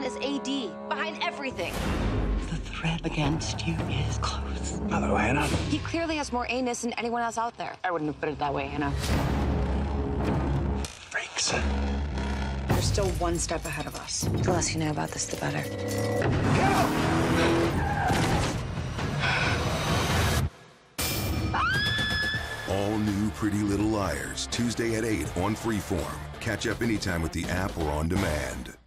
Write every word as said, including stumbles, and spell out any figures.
son is A D, behind everything. The threat against you is close. Hello, Anna. He clearly has more anus than anyone else out there. I wouldn't have put it that way, Anna. Freaks. You're still one step ahead of us. The less you know about this, the better. All new Pretty Little Liars, Tuesday at eight on Freeform. Catch up anytime with the app or on demand.